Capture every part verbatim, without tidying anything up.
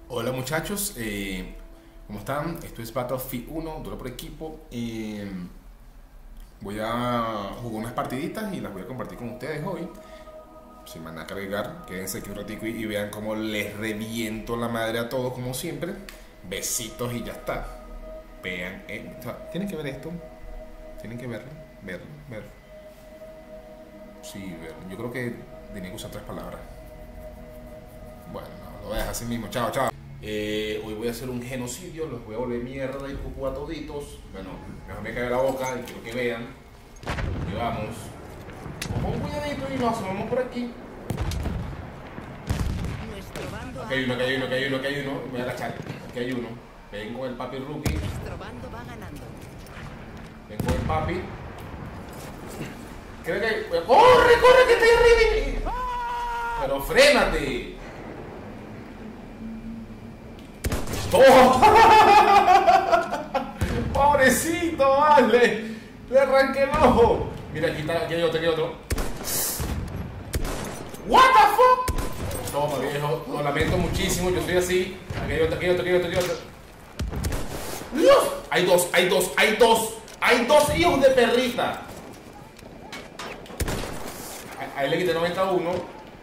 Hola muchachos, eh, ¿cómo están? Esto es Battlefield uno, duelo por equipo. Eh, voy a jugar unas partiditas y las voy a compartir con ustedes hoy. Sin mandar a cargar, quédense aquí un ratico y, y vean cómo les reviento la madre a todos como siempre. Besitos y ya está. Vean, eh, o sea, tienen que ver esto. Tienen que verlo, verlo, verlo. Sí, verlo. Yo creo que tenía que usar tres palabras. Bueno, no, lo voy a dejar así mismo. Chao, chao. Eh, hoy voy a hacer un genocidio, los voy a volver mierda y cucú a toditos. Bueno, mejor me cae la boca y quiero que vean. Y vamos. Como un cuidadito y nos asomamos por aquí. Aquí hay uno, aquí hay uno, aquí hay uno, aquí hay uno. Me voy a agachar. Aquí hay uno. Vengo el papi rookie. Nuestro bando va ganando. Vengo el papi. Creo que. ¡Corre, corre, que estoy arriba! Pero frénate. ¡Oh! Pobrecito, vale. Le arranqué el ojo. Mira, aquí está, aquí hay otro, aquí hay otro. What the fuck. Toma, viejo. Lo lamento muchísimo, yo soy así. Aquí hay otro, aquí hay otro, aquí hay otro, aquí hay otro. Dios. Hay dos, hay dos, hay dos. Hay dos hijos de perrita. A él le quité noventa y uno.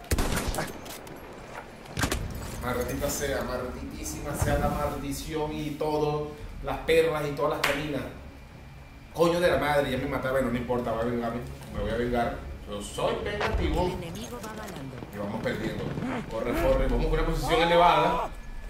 Maldita sea, malditísima sea la maldición y todo, las perras y todas las caninas. Coño de la madre, ya me mataba, no, no importa, voy a vengarme, me voy a vengar. Yo soy vengativo. El enemigo va ganando. Y vamos perdiendo. Corre, corre, vamos con una posición elevada.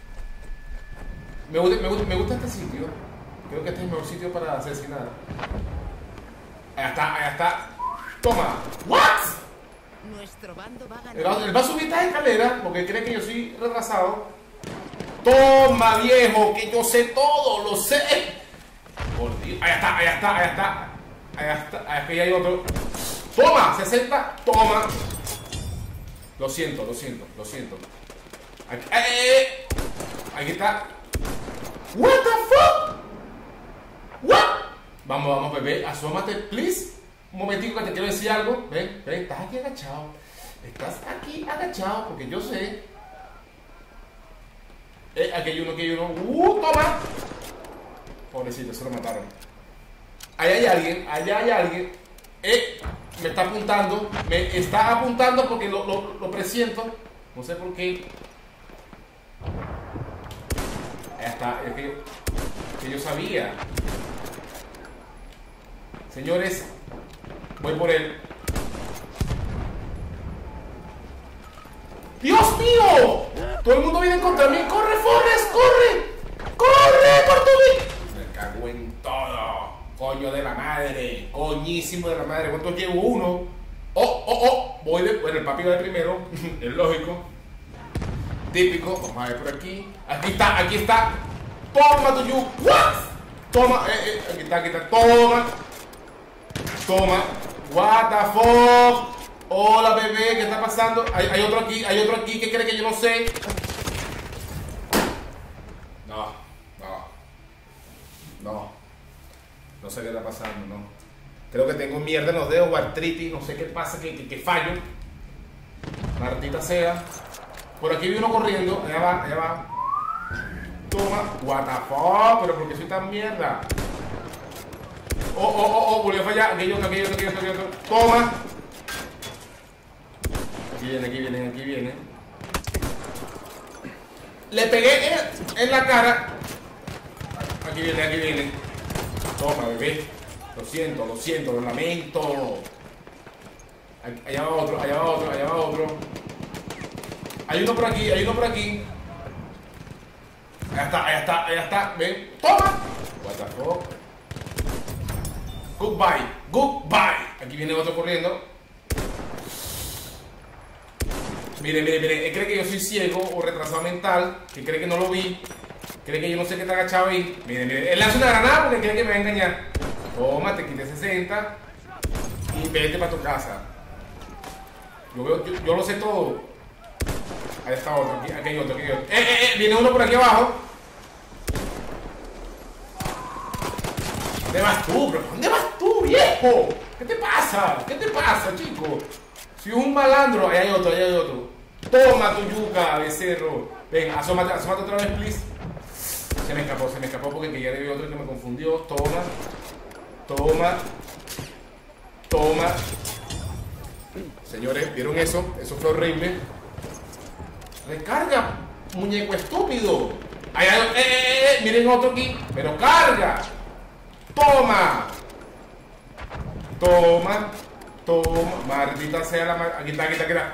Me gusta, me gusta, me gusta este sitio. Creo que este es el mejor sitio para asesinar. Allá está, allá está. Toma. ¿What? Nuestro bando va Él ganando. va, él va a subir esta escalera porque cree que yo soy retrasado. Toma, viejo, que yo sé todo, lo sé. Por Dios. Allá está, allá está, allá está. Allá está, aquí hay otro. Toma, sesenta, toma. Lo siento, lo siento, lo siento. Aquí, eh, eh, eh. Aquí está. What the fuck? What? Vamos, vamos, bebé, asómate, please. Un momentico que te quiero decir algo. Ven, ven, estás aquí agachado. Estás aquí agachado porque yo sé. Eh, aquí hay uno, aquí hay uno. ¡Uh, toma! Pobrecito, se lo mataron. Ahí hay alguien, allá hay alguien. Eh, me está apuntando. Me está apuntando porque lo, lo, lo presiento. No sé por qué. Ahí está, es que, que yo sabía. Señores, voy por él. ¡Dios mío! Todo el mundo viene contra mí. ¡Corre, Forrest! ¡Corre! ¡Corre por tu vida! Me cago en todo. Coño de la madre. Coñísimo de la madre. ¿Cuántos llevo? Uno. ¡Oh, oh, oh! Voy de... Bueno, el papi va de primero. Es lógico. Típico. Vamos a ver por aquí. Aquí está, aquí está. Toma tu yu. ¿What? Toma. Eh, eh. Aquí está, aquí está. Toma. Toma. What the fuck. Hola, bebé, ¿qué está pasando? Hay, hay otro aquí, hay otro aquí que cree que yo no sé. No, no. No. No sé qué está pasando, no. Creo que tengo mierda en los dedos o artritis, no sé qué pasa, que, que, que fallo. Martita sea. Por aquí vi uno corriendo, allá va, allá va. Toma. What the fuck, pero ¿por qué soy tan mierda? Oh, oh, oh, oh, volvió a fallar. Aquí hay otro, aquí hay otro, aquí hay otro, aquí hay otro. Toma. Aquí viene, aquí viene, aquí viene. Le pegué en, en la cara. Aquí viene, aquí viene. Toma, bebé. Lo siento, lo siento, lo lamento. Allá va otro, allá va otro, allá va otro. Hay uno por aquí, hay uno por aquí. Allá está, allá está, allá está. Ven, toma. What the fuck. Goodbye, goodbye. Aquí viene otro corriendo. Mire, mire, mire, él cree que yo soy ciego o retrasado mental, que cree que no lo vi, cree que yo no sé qué está agachado ahí. Mire, mire, él lanza una granada porque cree que me va a engañar. Toma, te quité sesenta y vete para tu casa. Yo, veo, yo, yo lo sé todo. Ahí está otro, aquí, aquí hay otro, aquí hay otro. ¡Eh, eh, eh! Viene uno por aquí abajo. ¿Dónde vas tú, bro? ¿Dónde vas tú, viejo? ¿Qué te pasa? ¿Qué te pasa, chico? Si es un malandro, ahí hay otro, ahí hay otro. Toma tu yuca, becerro. Ven, asómate, asómate otra vez, please. Se me escapó, se me escapó porque ya le vi otro que me confundió. Toma. Toma. Toma. Señores, ¿vieron eso? Eso fue horrible. Recarga, muñeco estúpido. Ay, ay, eh, eh, eh, miren otro aquí. Pero carga. Toma. Toma. Toma. Maldita sea la... Aquí está, aquí está, aquí está.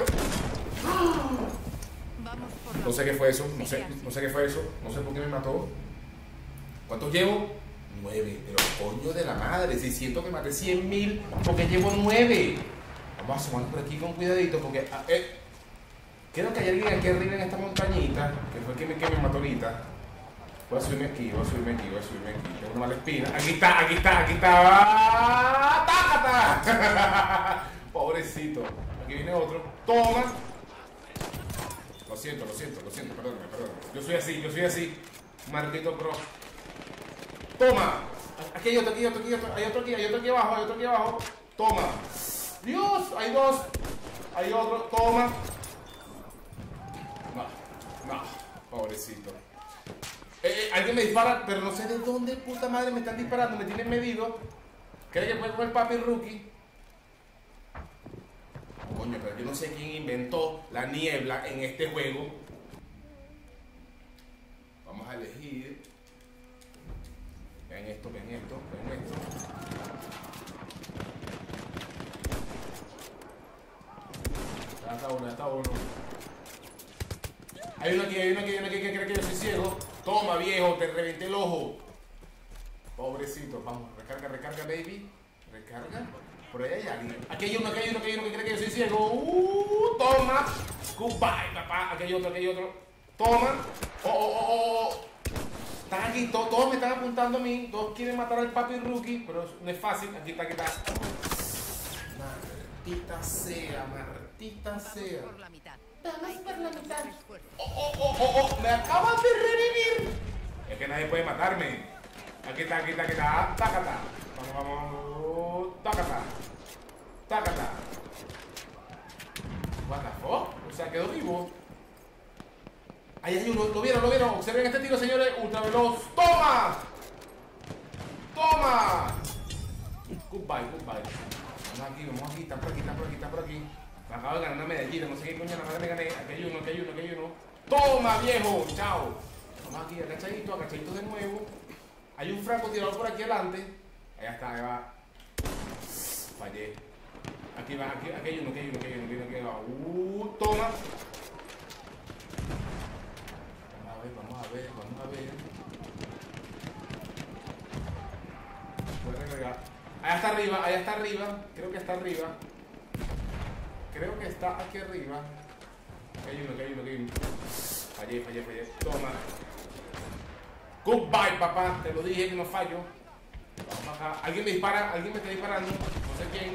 No sé qué fue eso. No sé, no sé qué fue eso. No sé por qué me mató. ¿Cuántos llevo? Nueve. Pero coño de la madre. Si siento que maté cien mil porque llevo nueve. Vamos a asomarnos por aquí con cuidadito porque... Eh, creo que hay alguien aquí arriba en esta montañita que fue el que me, que me mató ahorita. Voy a subirme aquí, voy a subirme aquí, voy a subirme aquí. Tengo una mala espina. Aquí está, aquí está, aquí está. ¡Tácata! Pobrecito. Aquí viene otro. Toma. Lo siento, lo siento, lo siento. Perdóname, perdóname. Yo soy así, yo soy así. Maldito pro. Toma. Aquí hay otro, aquí hay otro, aquí hay otro. Hay otro aquí, hay otro aquí abajo, hay otro aquí abajo. Toma. Dios, hay dos. Hay otro. Toma. No, no. Pobrecito. Eh, eh, alguien me dispara, pero no sé de dónde puta madre me están disparando, me tienen medido. ¿Cree que puede comer papi rookie? Coño, pero yo no sé quién inventó la niebla en este juego. Vamos a elegir. Ven esto, ven esto, ven esto. Ya está uno, ya está uno. Hay uno aquí, hay uno aquí, hay uno aquí que cree que yo soy ciego. Toma, viejo, te reventé el ojo. Pobrecito, vamos, recarga, recarga, baby. Recarga. Por ahí hay alguien. Aquí hay uno, aquí hay uno, aquí hay uno que cree que yo soy ciego. Uh, toma. Goodbye, papá. Aquí hay otro, aquí hay otro. Toma. Oh, oh, oh, oh. Están aquí, todos, todos me están apuntando a mí. Todos quieren matar al papi rookie, pero no es fácil. Aquí está, aquí está. Maldita sea, maldita sea. Por la mitad. Vamos por la mitad. Oh, oh, oh, oh, oh, me acaban de revivir. Es que nadie puede matarme. Aquí está, aquí está, aquí está. Tácata. Vamos, vamos. Tácata. Tácata. What the fuck? O sea, quedó vivo. Ahí hay uno. ¿Lo vieron? ¿Lo vieron? Observen este tiro, señores. Ultra veloz. ¡Toma! ¡Toma! Goodbye, goodbye. Vamos aquí, vamos aquí. Está por aquí, está por aquí, está por aquí. Me acabo de ganar una medallita, no sé qué coño la madre me gané. Aquí hay uno, aquí hay uno, aquí hay uno. ¡Toma, viejo! ¡Chao! Vamos aquí, agachadito, agachadito de nuevo. Hay un francotirador por aquí adelante. Allá está, ahí va. Fallé. Aquí va, aquí, aquí hay uno, aquí hay uno, aquí hay uno, aquí hay uno, aquí hay uno. Uh, toma. Vamos a ver, vamos a ver, vamos a ver. Voy a recargar. Allá está arriba, allá está arriba. Creo que está arriba. Creo que está aquí arriba. Aquí hay uno, aquí hay uno, aquí hay uno. Fallé, fallé, fallé. Toma. Goodbye, papá. Te lo dije que no fallo. Vamos acá. Alguien me dispara, alguien me está disparando. No sé quién.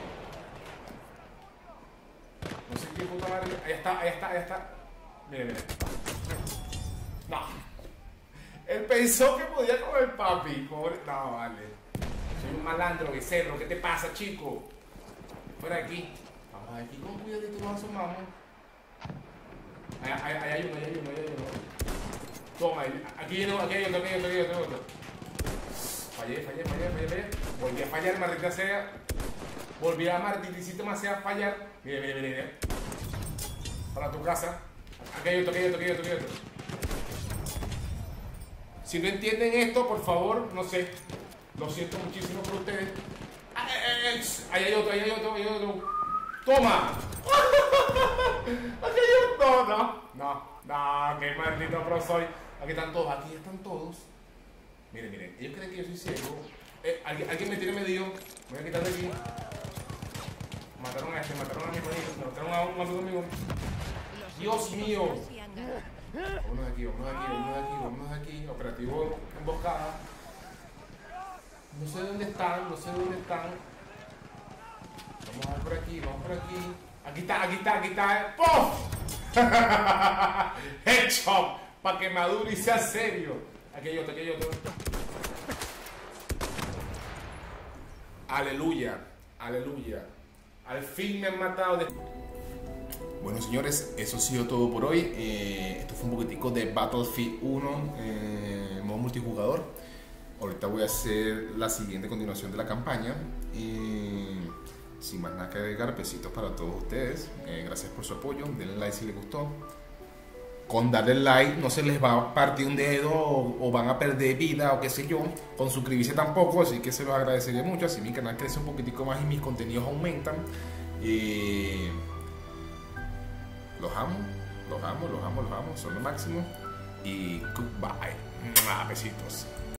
No sé quién, puta madre. Ahí está, ahí está, ahí está. Mire, mire. No. Él pensó que podía comer papi. Pobre. No, vale. Soy un malandro, becerro. ¿Qué te pasa, chico? Fuera de aquí. Vamos aquí con cuidadito nos asomamos. Ahí, ahí, ahí hay uno, ahí hay uno, ahí hay uno. Toma, aquí hay otro, aquí hay otro, aquí hay otro, aquí hay otro, otro. Fallé, fallé, fallé, fallé, fallé. Volví a fallar, maldita sea. Volví a maldita sea a fallar. Mire, mire, mire, mire. Para tu casa. Aquí hay otro, aquí hay otro, aquí hay otro, aquí hay otro. Si no entienden esto, por favor, no sé. Lo siento muchísimo por ustedes. Ahí hay otro, ahí hay otro, ahí hay otro. ¡Toma! Aquí hay otro. No, no, no, no, qué maldito pro soy. Aquí están todos, aquí están todos. Miren, miren, ellos creen que yo soy ciego. Eh, ¿alguien, alguien me tiene medido. Voy a quitar de aquí. Mataron a este, mataron a mi amigo, mataron a un amigo mío. Dios mío. Vámonos de aquí, vámonos de aquí, vámonos de aquí, vámonos de aquí. Operativo emboscada. No sé dónde están, no sé dónde están. Vamos a ver por aquí, vamos por aquí. Aquí está, aquí está, aquí está. ¡Puf! Headshot. Para que madure y sea serio. Aquí hay otro, aquí hay otro. Aleluya, aleluya. Al fin me han matado de... Bueno, señores, eso ha sido todo por hoy. Eh, esto fue un poquitico de Battlefield uno, eh, modo multijugador. Ahorita voy a hacer la siguiente continuación de la campaña. Eh, sin más nada que agregar, besitos para todos ustedes. Eh, gracias por su apoyo. Denle like si les gustó. Con darle like no se les va a partir un dedo o, o van a perder vida o qué sé yo. Con suscribirse tampoco, así que se los agradecería mucho. Así mi canal crece un poquitico más y mis contenidos aumentan. Eh, Los amo, los amo, los amo, los amo, son lo máximo. Y goodbye. Besitos.